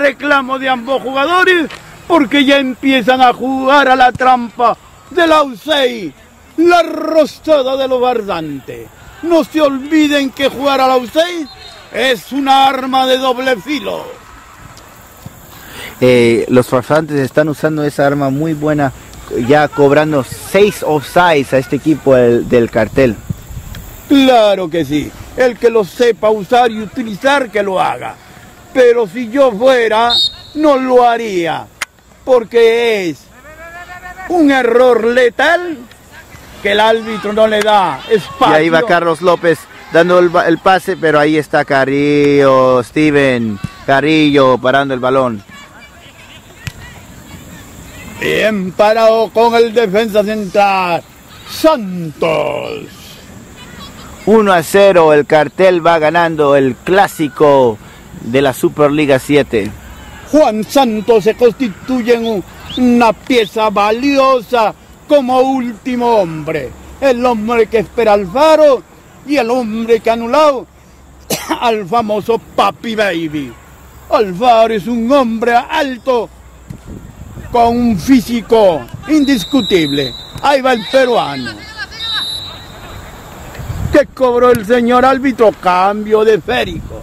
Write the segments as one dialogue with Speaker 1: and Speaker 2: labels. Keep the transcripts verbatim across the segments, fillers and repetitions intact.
Speaker 1: reclamo de ambos jugadores porque ya empiezan a jugar a la trampa de la U seis, la rosada de los farsantes. No se olviden que jugar a la U seis es una arma de doble filo.
Speaker 2: Eh, los farsantes están usando esa arma muy buena, ya cobrando seis offsides a este equipo del, del cartel.
Speaker 1: Claro que sí, el que lo sepa usar y utilizar que lo haga. Pero si yo fuera, no lo haría, porque es un error letal que el árbitro no le da espacio.
Speaker 2: Y ahí va Carlos López dando el, el pase, pero ahí está Carrillo, Steven Carrillo parando el balón.
Speaker 1: Bien parado con el defensa central, Santos.
Speaker 2: uno a cero, el cartel va ganando el clásico de la Superliga siete.
Speaker 1: Juan Santos se constituye en una pieza valiosa como último hombre. El hombre que espera al faro y el hombre que ha anulado al famoso Papi Baby. Alfaro es un hombre alto con un físico indiscutible. Ahí va el peruano. ¿Qué cobró el señor árbitro? Cambio de esférico.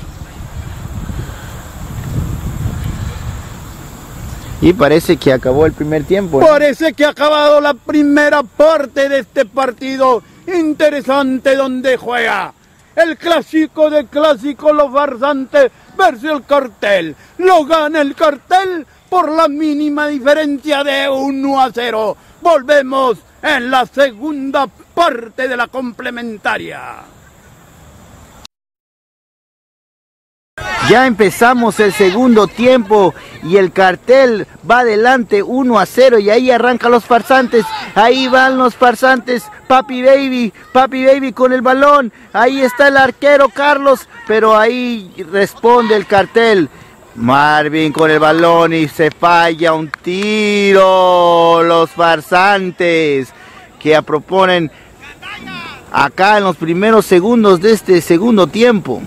Speaker 2: Y parece que acabó el primer tiempo, ¿eh?
Speaker 1: Parece que ha acabado la primera parte de este partido interesante donde juega el clásico de clásicos, los farsantes versus el cartel. Lo gana el cartel por la mínima diferencia de uno a cero. Volvemos en la segunda parte de la complementaria.
Speaker 2: Ya empezamos el segundo tiempo y el cartel va adelante uno a cero y ahí arrancan los farsantes. Ahí van los farsantes, Papi Baby, Papi Baby con el balón. Ahí está el arquero Carlos, pero ahí responde el cartel. Marvin con el balón y se falla un tiro. Los farsantes que proponen acá en los primeros segundos de este segundo tiempo.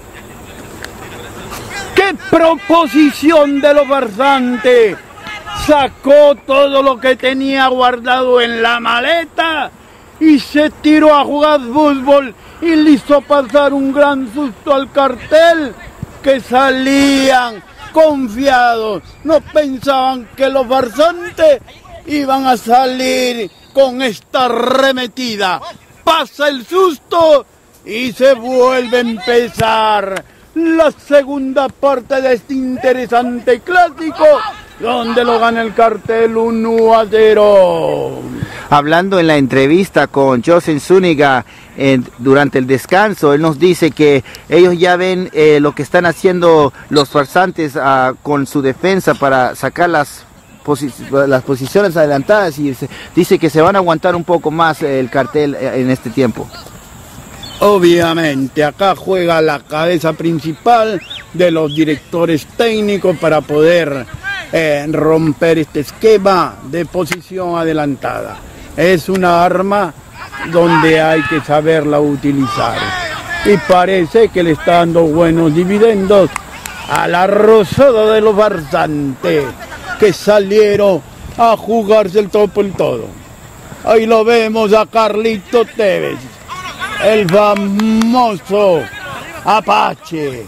Speaker 1: ¡Qué proposición de los farsantes! Sacó todo lo que tenía guardado en la maleta y se tiró a jugar fútbol y le hizo pasar un gran susto al cartel, que salían confiados. No pensaban que los farsantes iban a salir con esta arremetida. Pasa el susto y se vuelve a empezar la segunda parte de este interesante clásico, donde lo gana el cartel uno a cero.
Speaker 2: Hablando en la entrevista con Joseph Zúñiga eh, durante el descanso, él nos dice que ellos ya ven eh, lo que están haciendo los farsantes uh, con su defensa para sacar las, posi las posiciones adelantadas, y se, dice que se van a aguantar un poco más eh, el cartel eh, en este tiempo.
Speaker 1: Obviamente, acá juega la cabeza principal de los directores técnicos para poder eh, romper este esquema de posición adelantada. Es una arma donde hay que saberla utilizar. Y parece que le está dando buenos dividendos a la rosada de los farsantes, que salieron a jugarse el todo por el todo. Ahí lo vemos a Carlito Tevez, el famoso Apache.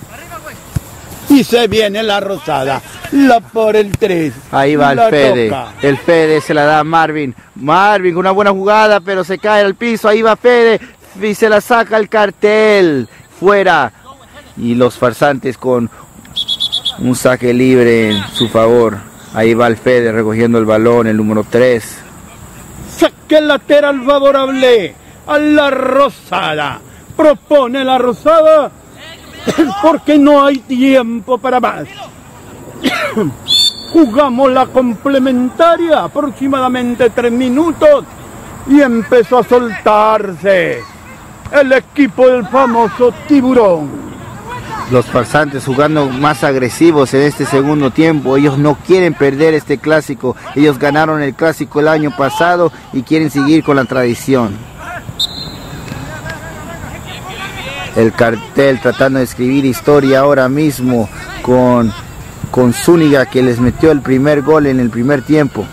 Speaker 1: Y se viene la rosada, la por el tres.
Speaker 2: Ahí va el Fede, toca. El Fede se la da a Marvin. Marvin con una buena jugada, pero se cae al piso. Ahí va Fede y se la saca el cartel fuera. Y los farsantes con un saque libre en su favor. Ahí va el Fede recogiendo el balón, el número tres.
Speaker 1: Saque lateral favorable a la rosada. Propone la rosada porque no hay tiempo para más. Jugamos la complementaria, aproximadamente tres minutos, y empezó a soltarse el equipo del famoso Tiburón.
Speaker 2: Los farsantes jugando más agresivos en este segundo tiempo. Ellos no quieren perder este clásico. Ellos ganaron el clásico el año pasado y quieren seguir con la tradición. El cartel tratando de escribir historia ahora mismo con con Zúñiga, que les metió el primer gol en el primer tiempo.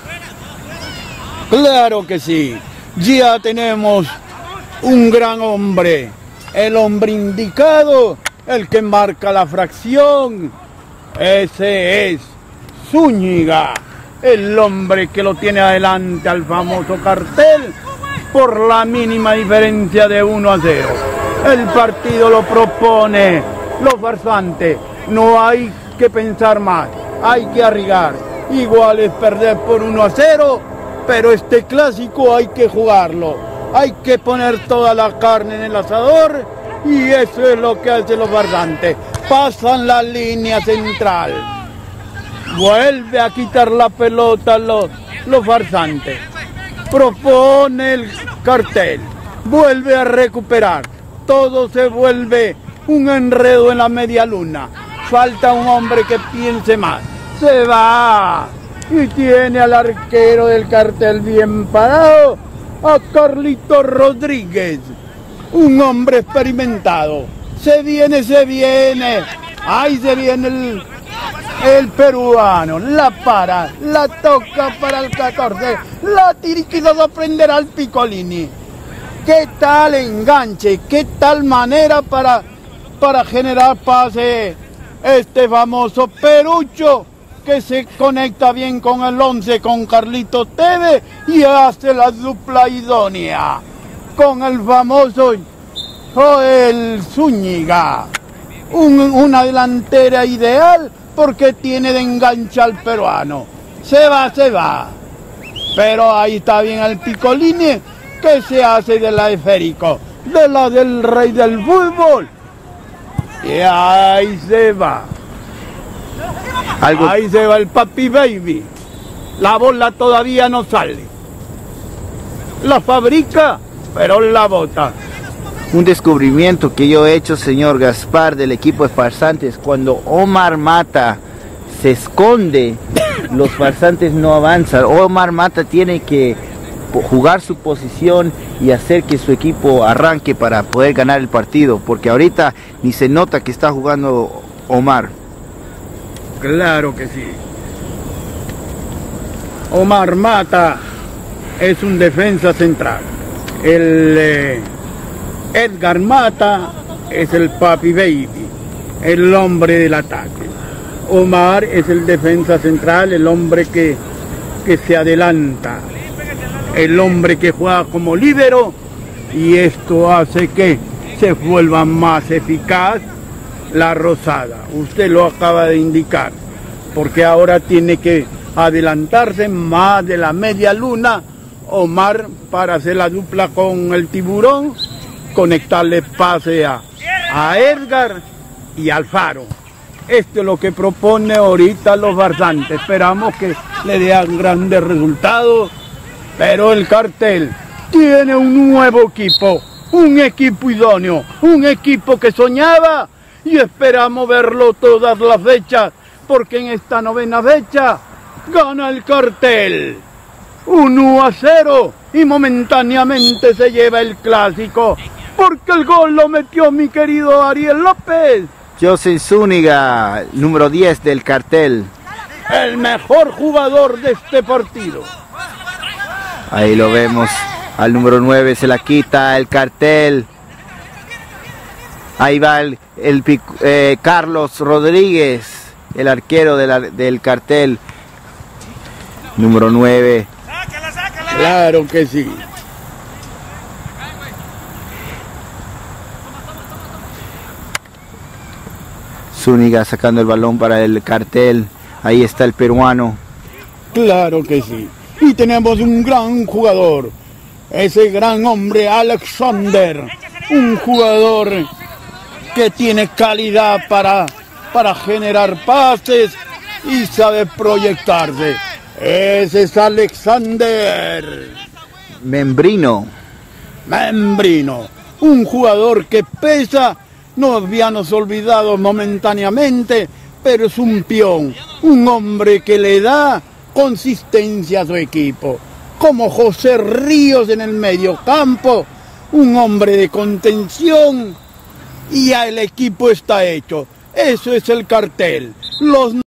Speaker 1: Claro que sí, ya tenemos un gran hombre, el hombre indicado, el que marca la fracción, ese es Zúñiga, el hombre que lo tiene adelante al famoso Cartel por la mínima diferencia de uno a cero. El partido lo propone los farsantes, no hay que pensar más, hay que arriesgar, igual es perder por uno a cero, pero este clásico hay que jugarlo, hay que poner toda la carne en el asador y eso es lo que hacen los farsantes. Pasan la línea central, vuelve a quitar la pelota los, los farsantes, propone el Cartel, vuelve a recuperar, todo se vuelve un enredo en la media luna, falta un hombre que piense más, se va. Y tiene al arquero del Cartel bien parado, a Carlito Rodríguez, un hombre experimentado. Se viene, se viene, ahí se viene el, el peruano, la para, la toca para el catorce, la tiriquiza a prender al Piccolini. ¿Qué tal enganche? ¿Qué tal manera para, para generar pase este famoso Perucho? Que se conecta bien con el once, con Carlito Tevez y hace la dupla idónea con el famoso Joel Zúñiga. Un, una delantera ideal porque tiene de enganche al peruano. Se va, se va. Pero ahí está bien el Piccolini que se hace de la esférico, de la del rey del fútbol. Y ahí se va. Algo... Ahí se va el Papi Baby. La bola todavía no sale. La fabrica, pero la bota.
Speaker 2: Un descubrimiento que yo he hecho, señor Gaspar, del equipo de farsantes. Cuando Omar Mata se esconde, los farsantes no avanzan. Omar Mata tiene que jugar su posición y hacer que su equipo arranque para poder ganar el partido. Porque ahorita ni se nota que está jugando Omar.
Speaker 1: Claro que sí. Omar Mata es un defensa central. El eh, Edgar Mata es el Papi Baby, el hombre del ataque. Omar es el defensa central, el hombre que, que se adelanta, el hombre que juega como líbero, y esto hace que se vuelva más eficaz la Rosada. Usted lo acaba de indicar, porque ahora tiene que adelantarse más de la media luna Omar para hacer la dupla con el Tiburón, conectarle pase a, a Edgar y Alfaro. Esto es lo que propone ahorita los farsantes. Esperamos que le den grandes resultados, pero el Cartel tiene un nuevo equipo, un equipo idóneo, un equipo que soñaba, y esperamos verlo todas las fechas, porque en esta novena fecha gana el Cartel uno a cero y momentáneamente se lleva el clásico, porque el gol lo metió mi querido Ariel López.
Speaker 2: José Zúñiga, número diez del Cartel.
Speaker 1: El mejor jugador de este partido.
Speaker 2: Ahí lo vemos, al número nueve se la quita el Cartel. Ahí va el, el eh, Carlos Rodríguez, el arquero de la, del Cartel. Número nueve.
Speaker 1: Claro que sí.
Speaker 2: Zúñiga sacando el balón para el Cartel. Ahí está el peruano.
Speaker 1: Claro que sí. Y tenemos un gran jugador. Ese gran hombre, Alexander. Un jugador que tiene calidad para, para generar pases y sabe proyectarse. Ese es Alexander
Speaker 2: Membrino.
Speaker 1: Membrino, un jugador que pesa, nos habíamos olvidado momentáneamente, pero es un peón, un hombre que le da consistencia a su equipo, como José Ríos en el medio campo, un hombre de contención, y ya el equipo está hecho. Eso es el Cartel. Los